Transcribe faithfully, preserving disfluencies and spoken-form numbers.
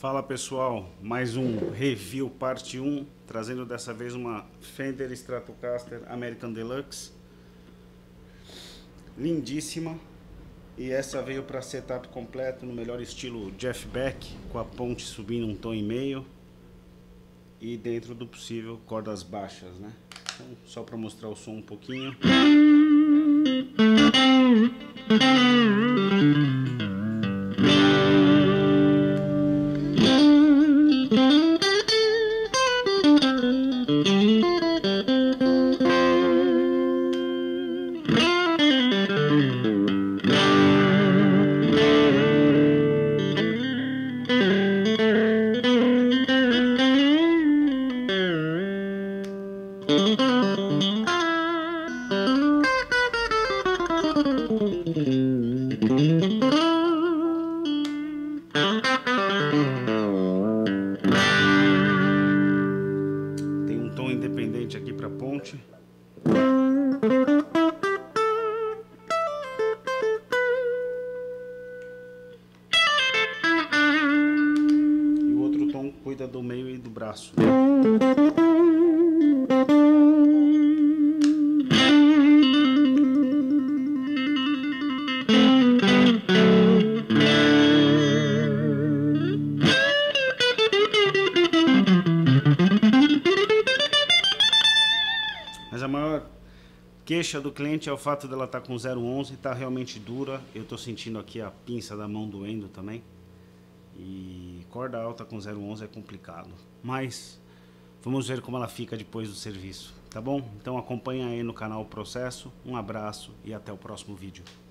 Fala pessoal, mais um review parte um, trazendo dessa vez uma Fender Stratocaster American Deluxe, lindíssima, e essa veio para setup completo no melhor estilo Jeff Beck, com a ponte subindo um tom e meio e dentro do possível cordas baixas, né? Então, só para mostrar o som um pouquinho. Tem um tom independente aqui para ponte. E o outro tom cuida do meio e do braço. Mas a maior queixa do cliente é o fato dela estar com zero onze e está realmente dura. Eu estou sentindo aqui a pinça da mão doendo também. E corda alta com zero onze é complicado. Mas vamos ver como ela fica depois do serviço, tá bom? Então acompanha aí no canal o processo. Um abraço e até o próximo vídeo.